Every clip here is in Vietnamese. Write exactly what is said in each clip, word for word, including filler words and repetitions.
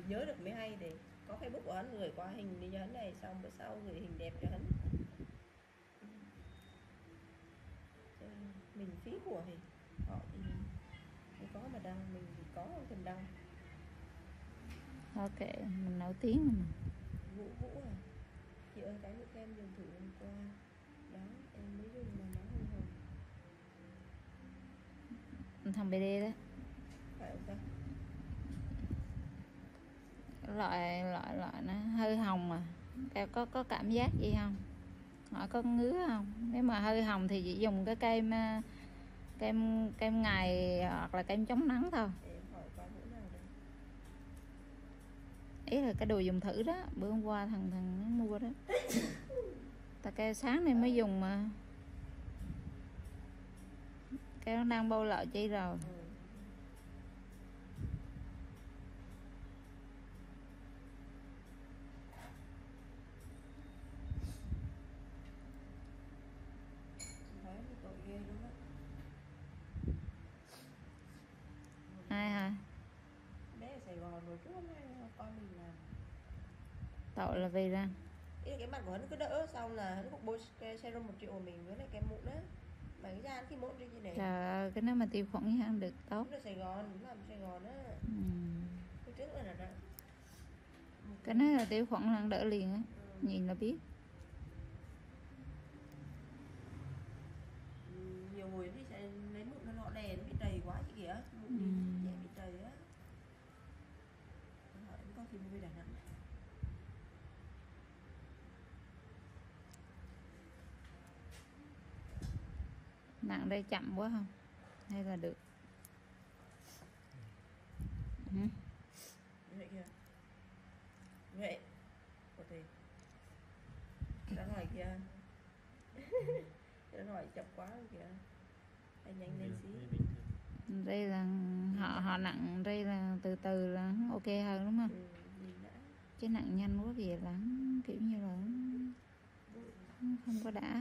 nhớ được mới hay. Để có Facebook của hắn gửi qua hình đi cho hắn này, xong bữa sau gửi hình đẹp cho hắn. Mình phí của thì họ thì không có mà đăng, mình thì có không thèm đăng. Ok, mình nổi tiếng mà. Vũ Vũ à, chị ơi cái nước kem dùng thử hôm qua đó em mới dùng mà nó hồng hồng. Thằng bê đê đó Phải không ta? loại loại loại nó hơi hồng mà có có cảm giác gì không, hỏi có ngứa không? Nếu mà hơi hồng thì chỉ dùng cái kem kem kem ngày hoặc là kem chống nắng thôi. Để em hỏi qua bữa nào đây. Ý là cái đồ dùng thử đó, bữa hôm qua thằng thằng nó mua đó. Ta kêu sáng nay mới dùng mà cái nó đang bôi lợi chi rồi. Ừ. Đấy, tội ghê lắm á. Ai hả? Bé ở Sài Gòn rồi cứ hôm nay con mình làm. Tội là vì ra Ý là cái mặt của hắn cứ đỡ, xong là hắn cũng bôi cái serum một triệu của mình với lại cái mụn á. Mà cái da hắn khi mụn đi như này. trời ơi, cái nó mà tiêu khuẩn với ăn được tốt. Đúng là Sài Gòn, đúng làm Sài Gòn á. Ừ. Cái trước là là Cái này là tiêu khuẩn là ăn đỡ liền á. Ừ. Nhìn là biết. Nhiều người thì sẽ lấy mụn nó lọ đè nó bị đầy quá chị kìa, mụn Ừ. dễ bị đầy á. Hỏi có khi mua về Đà Nẵng. Nặng đây chậm quá không? Hay là được? Ừ. Vậy kìa. Vậy. Có thể. Đã hỏi kìa. Đã hỏi chậm quá rồi kìa. Hay nhanh lên xí. Đây là họ họ nặng, đây là từ từ là ok hơn đúng không? Ừ, nhìn đã. Chứ nặng nhanh quá về là kiểu như là không có đã.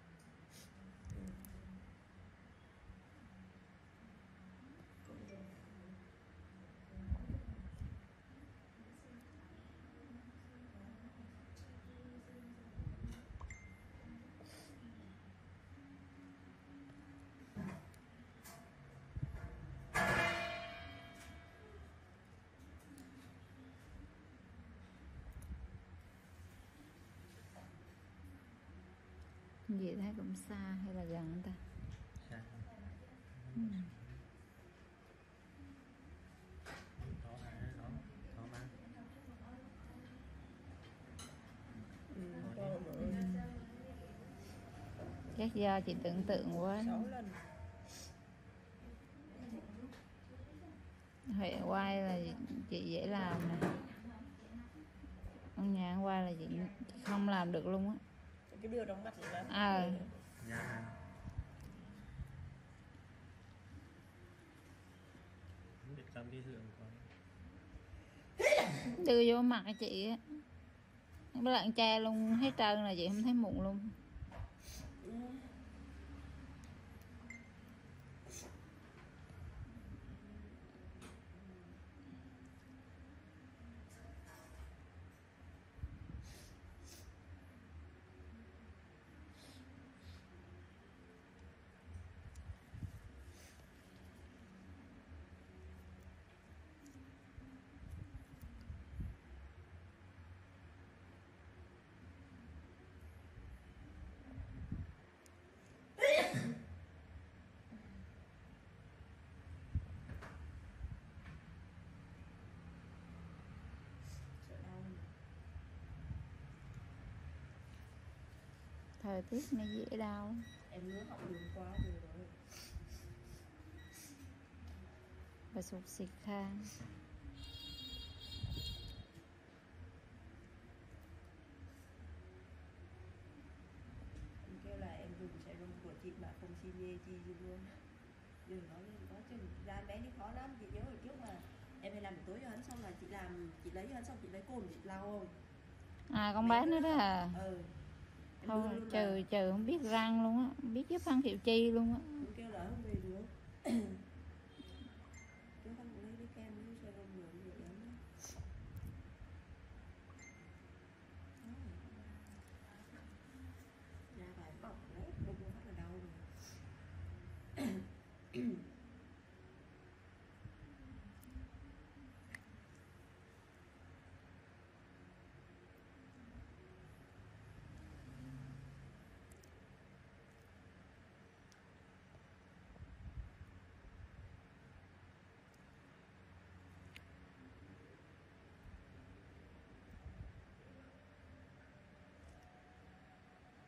Vậy thấy cũng xa hay là gần ta? Xa. Ừ. Đó, đó, đó mà. Ừ, con ừ. Chắc do chị tưởng tượng quá. sáu lần. Huệ quay là chị dễ làm nè. Con nhà quay là chị, chị không làm được luôn á. Cái đưa đóng mặt là Ờ. Dạ. Biết làm cái hưởng con. Đưa vô mặt chị á. Với lại cha luôn hết trơn là chị không thấy mụn luôn. Ừ. Thời tiết này dễ đau. Em ngứa họng đường quá rồi rồi. Và sụt xịt khang. Em kêu là em dùng serum của chị mà không xin nhê chi luôn. Đừng nói lên có chừng ra bé đi khó lắm. Chị nhớ hồi trước mà em hay làm buổi tối cho hắn, xong là chị làm, chị lấy cho hắn xong chị lấy cồn chị lau rồi. À con bé nữa đó à. Ừ. Thôi trừ trừ không biết răng luôn á, không biết giúp hắn hiệu chi luôn á. Em kêu là không về được. Chứ không lấy cái kem với serum rồi vậy lắm.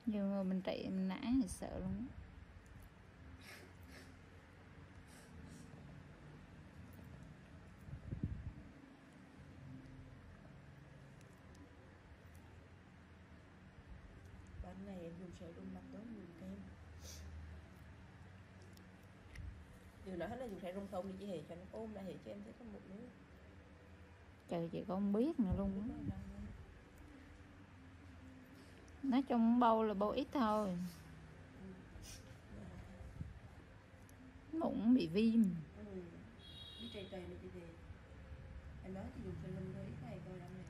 Nhiều người mình trị mình nã thì sợ luôn. Ban ngày em dùng sữa rung mặt tối dùng kem. Điều nói hết là dùng sữa rung không đi chị Hề cho nó ôm lại Hề cho em thấy có một nữa. Trời, chị con không biết nữa luôn Đúng á. rồi, răng luôn. Nói chung bâu là bâu ít thôi. Bụng bị viêm. Ừ. Đi trầy trầy này chị Hề. Em nói thì dùng sữa rung thôi ít ngày coi răng này.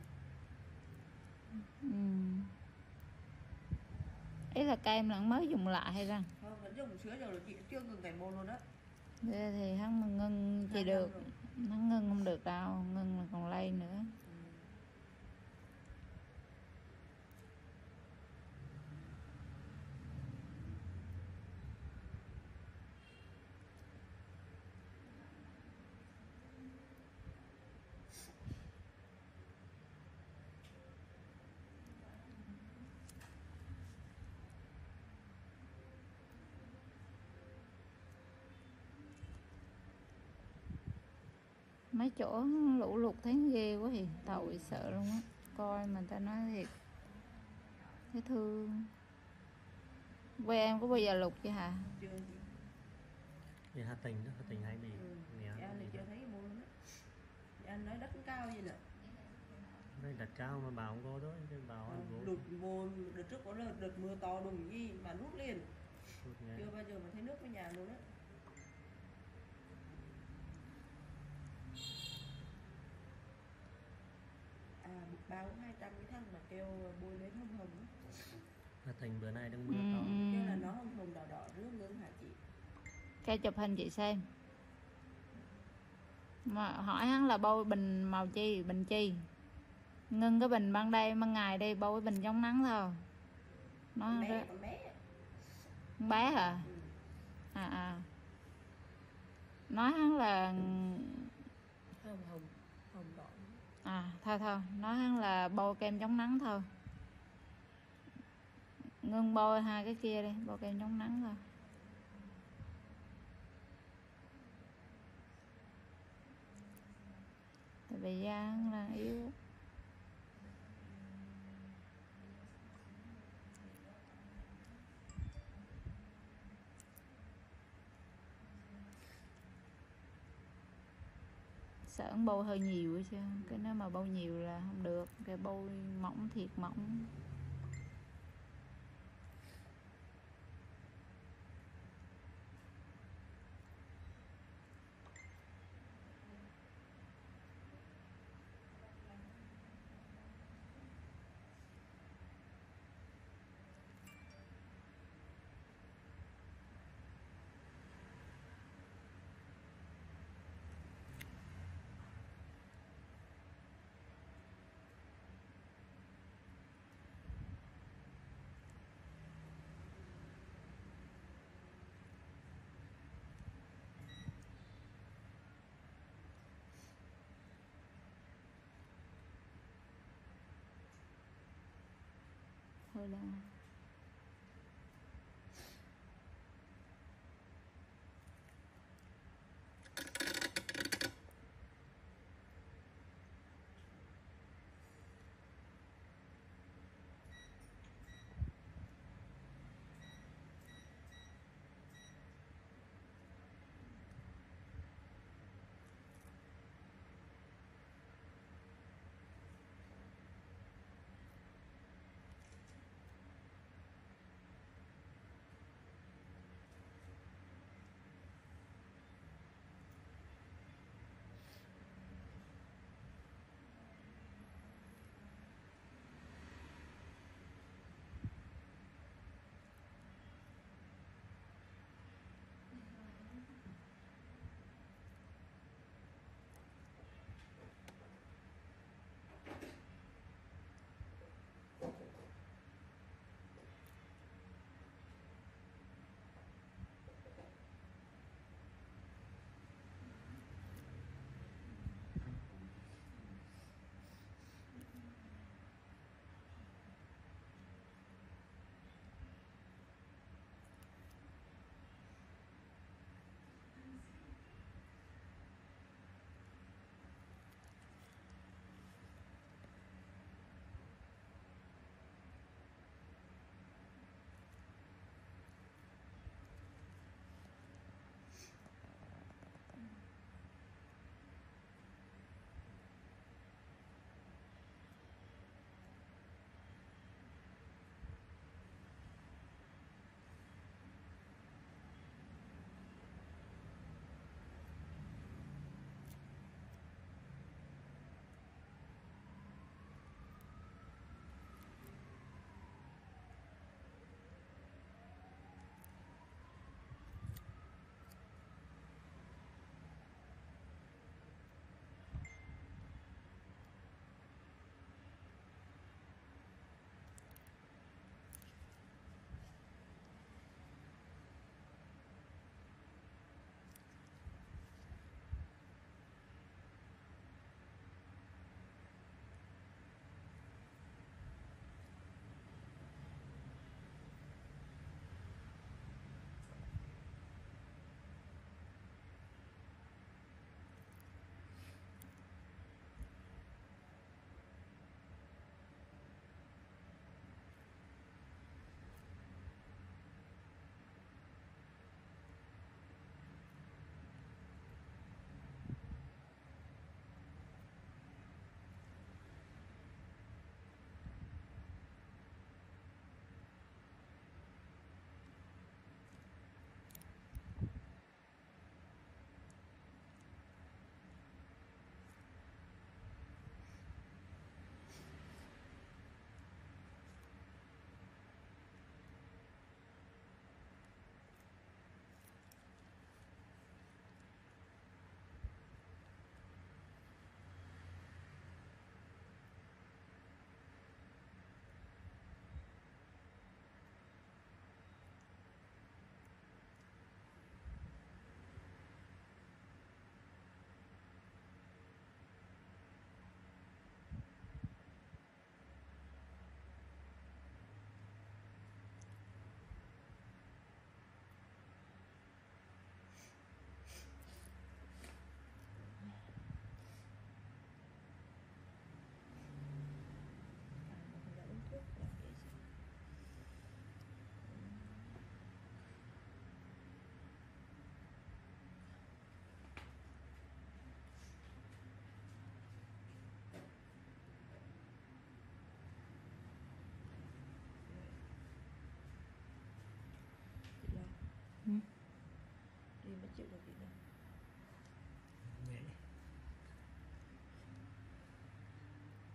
Ừ. Ý là kem là mới dùng lại hay răng? Không, vẫn dùng sữa rồi chị chưa ngừng ngày môn luôn á. Thế thì hắn mà ngưng chỉ Hai được. năm rồi. Nó ngưng không được đâu, ngưng là còn lây nữa. Ừ. Mấy chỗ lũ lụt thấy ghê quá thì tội sợ luôn á. Coi mà ta nói thiệt thấy thương. Quê em có bao giờ lụt chưa hả? Chưa chị. Thì Hà Tĩnh đó, Hà Tĩnh hay bị Ừ. nghèo. Chị anh thì chưa thấy cái môn luôn á. Chị anh nói đất cao vậy nè. Đây đặt cao mà bảo không có thôi, chứ bảo Ờ, ăn vô. lụt mùa đợt trước có đợt, đợt mưa to đùng gì mà rút liền. Lụt nghe. Chưa bao giờ mà thấy nước với nhà luôn á. À, một bao cũng hai trăm cái thằng mà kêu bôi lên hồng hồng á. Hà Tĩnh bữa nay đang mưa Ừ, to. ừ. Kêu là nó hồng hồng đỏ đỏ rước ngưng hả chị? Cái chụp hình chị xem. Mà hỏi hắn là bôi bình màu chi, bình chi. Ngưng cái bình ban đây, ban ngày đây bôi cái bình chống nắng thôi. Nó Con rất bé, con bé. con bé hả? Ừ. À à. Nói hắn là Hồng hồng, hồng đỏ. à thôi thôi, nói hắn là bôi kem chống nắng thôi. Ngưng bôi hai cái kia đi, bôi kem chống nắng thôi. Tại vì da hắn là yếu. Sợ bôi hơi nhiều ấy chứ. Cái nếu mà bôi nhiều là không được. Cái bôi mỏng thiệt mỏng. Thôi là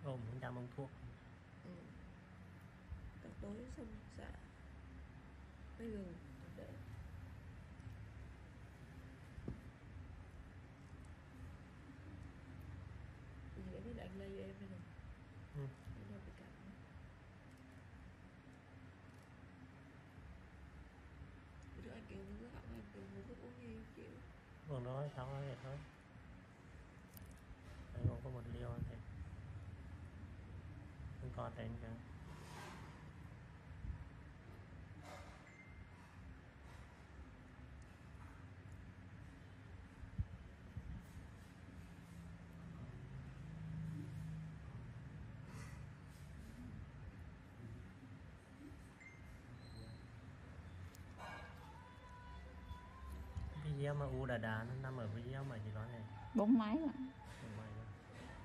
ôm không dám uống thuốc. Ừ. Các tối xong dạ với gừng để gì để biết anh lây cho em đây này. Ừ. Để đâu bị cạnh. Bữa anh kêu nó hỏng anh kêu nó cứ uống như chịu. Uống đó xong rồi vậy thôi. Anh uống có một liều thì không có tên cả. Video mà u đà đà nó nằm ở video mà gì đó này. Bốn máy rồi. Không may đâu.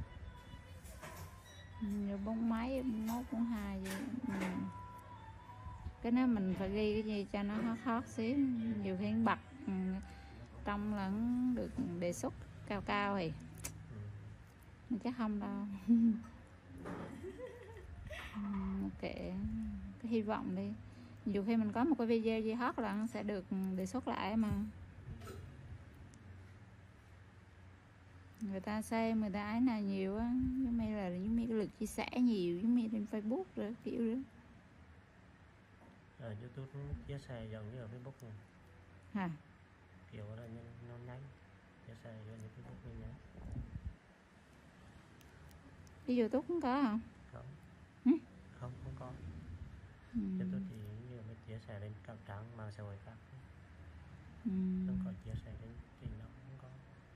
Như bốn máy, mốt bốn hai vậy. Ừ. Cái đó mình phải ghi cái gì cho nó hot hot xíu. Nhiều khi nó bật ừ, trong là nó được đề xuất cao cao thì Ừ. chắc không đâu. Ừ, kệ, cái hy vọng đi. Nhiều khi mình có một cái video gì hot là nó sẽ được đề xuất lại mà. Người ta xem, người ta ái nào nhiều á, giống như là giống như cái lượt chia sẻ nhiều, giống như trên Facebook rồi kiểu đó. Ở YouTube nó chia sẻ giống như ở Facebook này. Hả? Kiểu là nó nhanh chia sẻ cho những Facebook mình nhé. Cái YouTube cũng có hả? Không. Ừ? Không, không có. Ừ. YouTube thì như mình chia sẻ lên các trang mạng xã hội khác. Ừ. Không có chia sẻ lên trên đó, không có.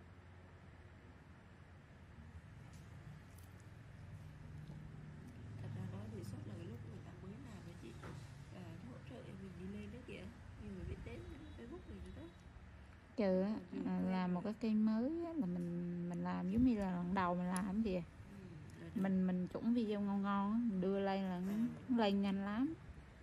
Thật ra nói đề xuất là cái lúc người ta mới làm với chị à, hỗ trợ em mình đi lên đó kìa, nhiều người biết đến Facebook mình đó. Trừ á, à, làm một cái kênh mới á, là mình mình làm giống như là lần đầu mình làm kìa. Ừ, Mình mình chuẩn video ngon ngon á, mình đưa lên là nó lên nhanh lắm.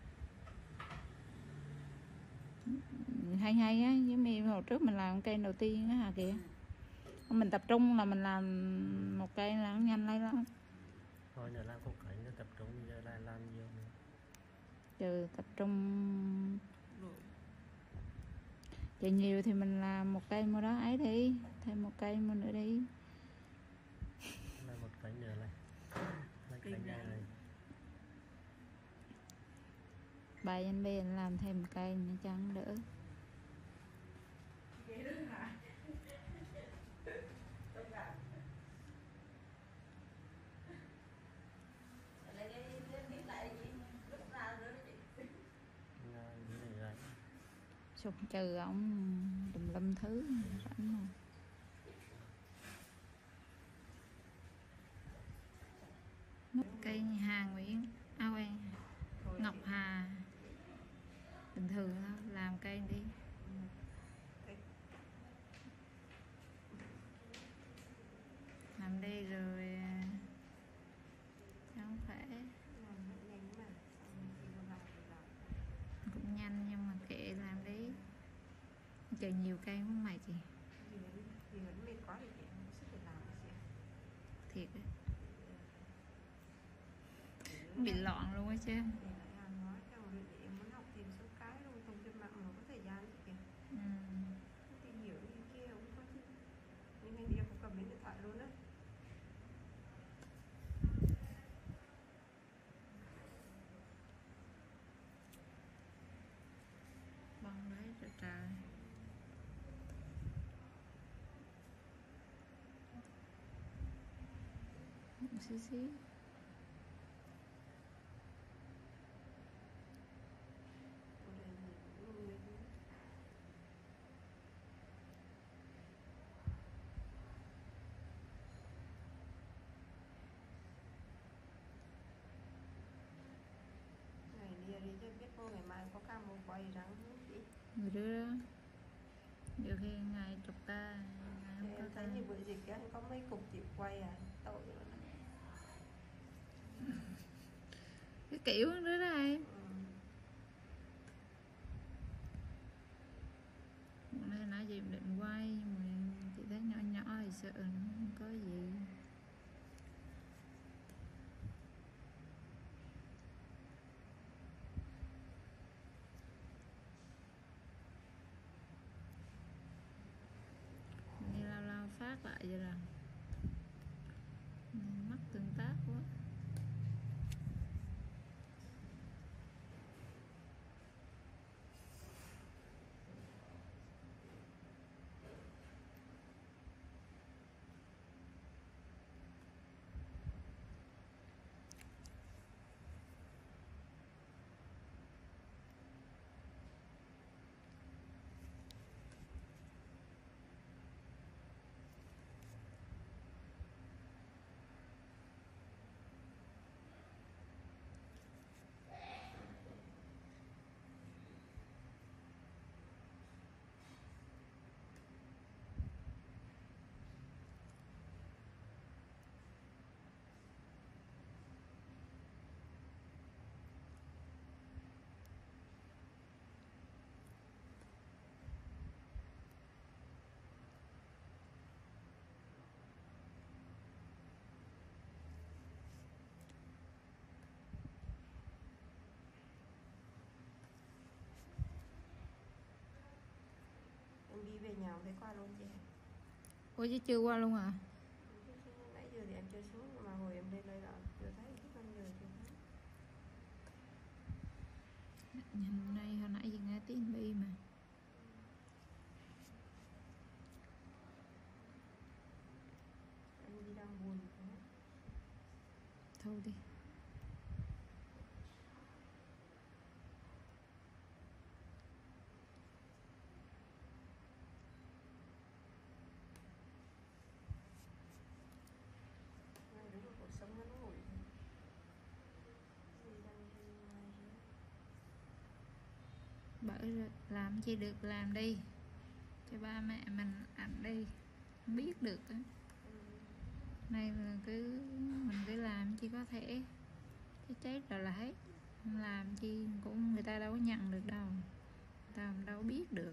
Hay hay á, giống như hồi trước mình làm kênh đầu tiên á hả kìa. Mình tập trung là mình làm một cây là nó nhanh lên lắm. Thôi nữa làm cuộc cảnh nó tập trung giờ lại làm nhiều nữa. Trừ tập trung rồi. Chờ nhiều thì mình làm một cây mua đó ấy đi, thêm một cây mua nữa đi. Là một cánh nữa này. Là cánh này này. Bài anh bê anh làm thêm một cây nữa cho nó đỡ. Là như này rồi. Sụp trừ ổng tùm lum thứ rảnh rồi. Nút cây Hà Nguyễn, à quên, Ngọc Hà. Bình thường thôi, làm cây đi. Làm đi rồi cho không phải cũng nhanh nhưng mà kệ làm đi. Chờ nhiều cây muốn mày chị. Thiệt á. Bị loạn luôn á chứ. Ừ. Bông đấy rồi trời. Một xíu xíu. Đi cho biết cô ngày mai có ca một quay rắn chị. Người đưa đó. Nhiều khi ngày chục ca, ngày không có Em ca. thấy như bữa dịch á có mấy cục chị quay à, tội rồi. Cái kiểu đó đó em. Ừ. Bữa nay nãy giờ em định quay nhưng mà chị thấy nhỏ nhỏ thì sợ không có gì. nào thấy qua luôn chị? Ủa chứ chưa qua luôn à? Nãy giờ thì em chưa xuống, nhưng mà hồi em lên đây là chưa thấy, lúc năm giờ chưa thấy. Nhìn đây hồi nãy giờ nghe tiếng bi mà. Anh đi đang buồn quá. Thôi đi. Này đúng là cuộc sống ngắn ngủi. Đi đang đi ngoài nữa. Bởi rồi, làm chi được làm đi. Cho ba mẹ mình ăn đi. Không biết được á. Ừ. Này là cứ mình cứ làm chỉ có thể cái chết rồi là hết. Không làm chi cũng người ta đâu có nhận được đâu. Người ta đâu biết được.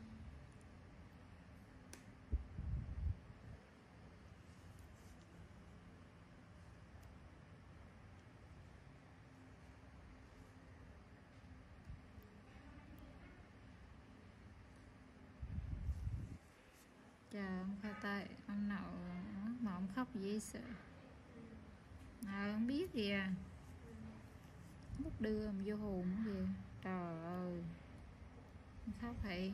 Chờ ông khoai tây, ông nậu mà ông khóc dễ sợ. À, không biết gì à. Lúc đưa ông vô hồn gì. Trời ơi. Ông khóc vậy.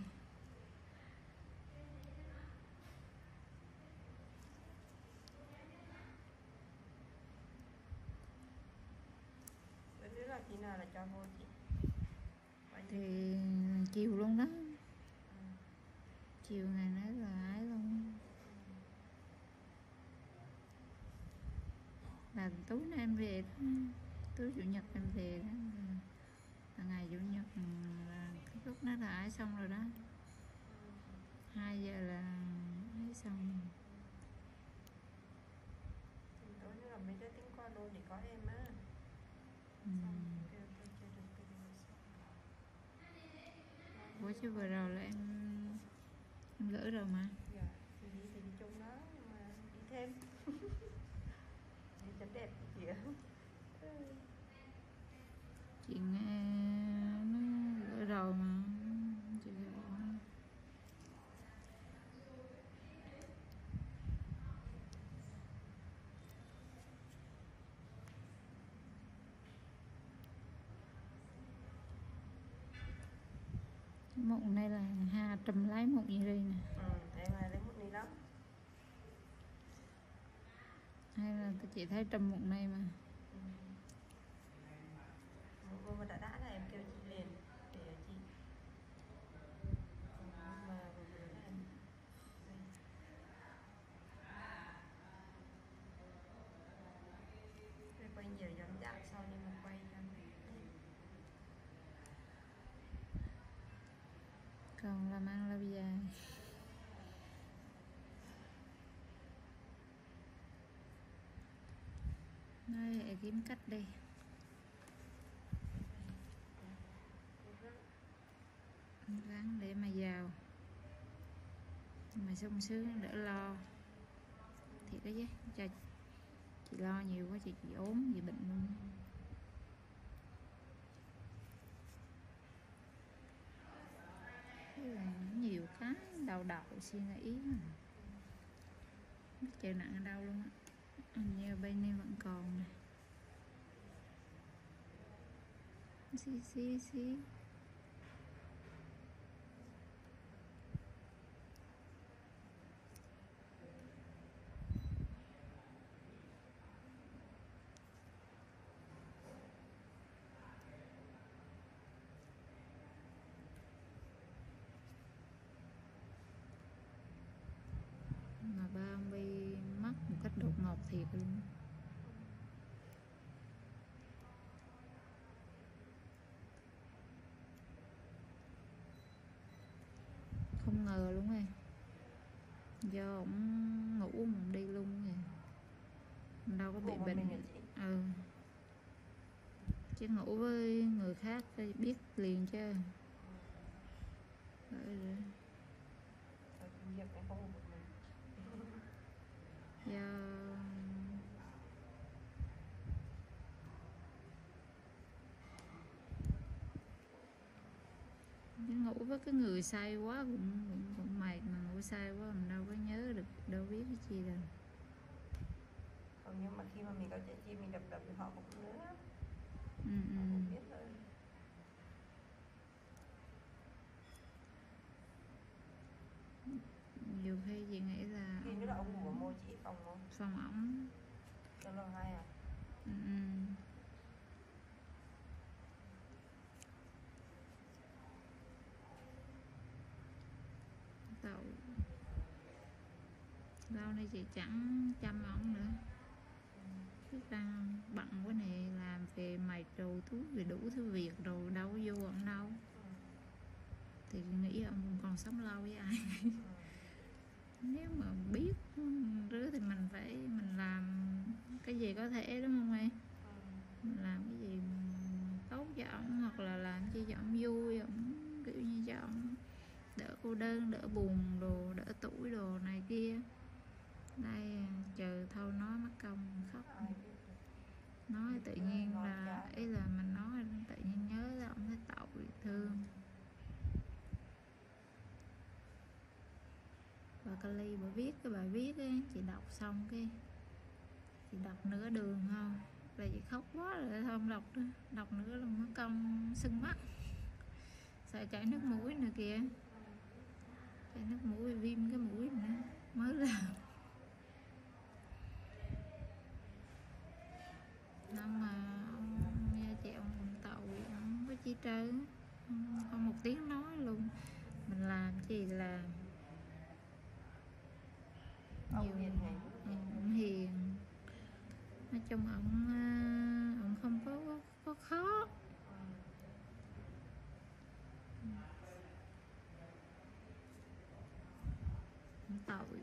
Vậy nếu là khi nào là cho vô chị? Thì chiều luôn đó. Ừ. Chiều ngày nữa là ấy luôn. Là tối nay em về đó. Tối chủ nhật em về đó. Là ngày chủ nhật là cái lúc đó là ấy xong rồi đó. Hai giờ là ấy xong. Thì tối nữa là mấy đứa tính qua luôn để có em á. Ừ. Xong kêu tôi chưa được cái điều xong. Ủa chứ vừa rồi là em em gửi rồi mà. Dạ, thì đi thì đi chung đó, nhưng mà đi thêm. Đi chấm đẹp chị ạ. Chị nghe nó gửi rồi mà. Chị gửi. Mụn này là Hà trùm lấy mụn gì đi nè. Ừ, em là lấy một ni lắm. Hay là chị thấy trùm mụn này mà. Ừ. Một mà đã đã là em kêu chị liền để chị. Ừ, mà vừa vừa là em. Đây. Quay nhiều giống dạng sau nhưng mà quay ra. Còn làm ăn lâu dài. Nói vậy kiếm cách đi. Ráng để mà giàu. Mà sung sướng đỡ lo. Thiệt đó chứ. Cho chị lo nhiều quá chị, chị ốm chị bệnh luôn. Nhiều cái đau đầu suy nghĩ mà. Biết trời nặng ở đâu luôn á. Hình như bên này vẫn còn nè. Xí xí xí. Mà ba ông Bi mất một cách đột ngột thiệt luôn. Không ngờ luôn ấy. Do ổng ngủ mà đi luôn rồi. Đâu có bị Ngủ bệnh. Ừ. Chứ ngủ với người khác thì biết liền chứ. Rồi rồi. Việc em không ngủ một mình. Do ngủ với cái người say quá cũng cũng, cũng mệt, mà ngủ sai quá mình đâu có nhớ được, đâu biết cái chi đâu. Còn nhưng mà khi mà mình có trẻ chim mình đập đập thì họ cũng nhớ, Ừ, họ ừ. cũng biết thôi. Nhiều khi chị nghĩ là Khi nữa là ông ngủ ở môi chị phòng không? phòng ổng. Trong lầu hai à? Ừ, ừ. Tội. Lâu nay chị chẳng chăm ổng nữa. Biết sao bận quá nè, làm về mày đồ thuốc về đủ thứ việc rồi đâu có vô ổng đâu. Thì nghĩ ông còn sống lâu với ai. Nếu mà biết rứa thì mình phải mình làm cái gì có thể, đúng không em? Mình làm cái gì tốt cho ổng, hoặc là làm chi cho ổng vui, ổng kiểu như cho ổng đỡ cô đơn, đỡ buồn đồ, đỡ tuổi đồ này kia. Đây chờ thôi nói mất công khóc. Nói tự nhiên là ý là mình nói tự nhiên nhớ là ông thấy tội thương. Bà Kali bà viết cái bài viết ấy, chị đọc xong cái chị đọc nửa đường không là chị khóc quá rồi, không đọc nữa, đọc nữa là mất công sưng mắt, sợ chảy nước mũi nữa kìa, chảy nước mũi viêm cái mũi nữa mới làm. Nhưng mà ông nghe chị ông cũng tội, ông không có chi trơn, không một tiếng nói luôn, mình làm gì làm. Nhiều hiền ông hiền, nói chung ông ông không có có khó. Ông tội.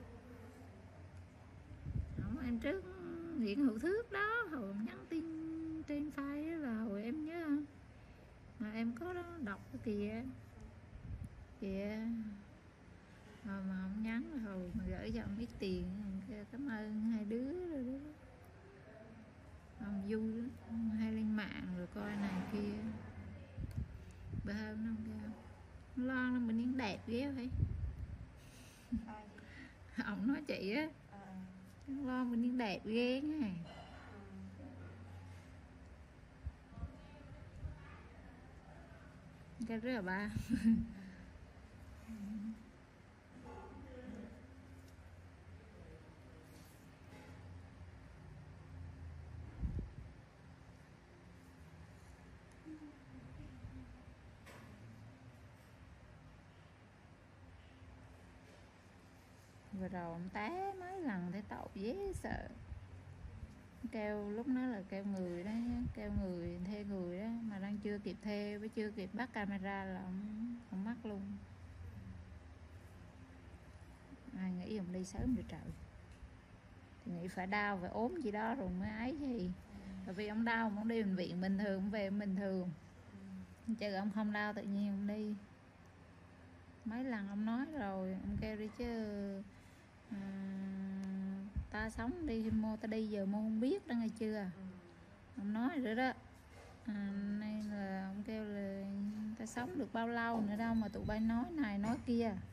Ông em trước Nguyễn Hữu Thước đó, hồi ông nhắn tin trên file là hồi em nhớ không? Mà em có đó đọc cái kìa kìa rồi mà ông nhắn là hồi mà gửi cho ông ít tiền, kêu cảm ơn hai đứa rồi đó. Ông vui lắm, ông hay lên mạng rồi coi này kia. Bữa hôm nó kêu lo là mình điên đẹp ghê vậy. Ông nói chị á, lo mình điên đẹp ghê nha. Cái rất là ba. Vừa rồi ông té mấy lần thấy tội dễ sợ. Kêu lúc đó là kêu người đó, kêu người thuê người đó mà đang chưa kịp thuê với chưa kịp bắt camera là ông, ông mắc luôn. Ai nghĩ ông đi sớm được trời, thì nghĩ phải đau phải ốm gì đó rồi mới ấy gì. Tại vì ông đau ông đi bệnh viện bình thường, ông về bình thường, chứ ông không đau tự nhiên ông đi. Mấy lần ông nói rồi, ông kêu đi chứ à, ta sống đi mua ta đi giờ mua không biết đó nghe chưa. Ông nói rồi đó à, nên là ông kêu là ta sống được bao lâu nữa đâu mà tụi bay nói này nói kia.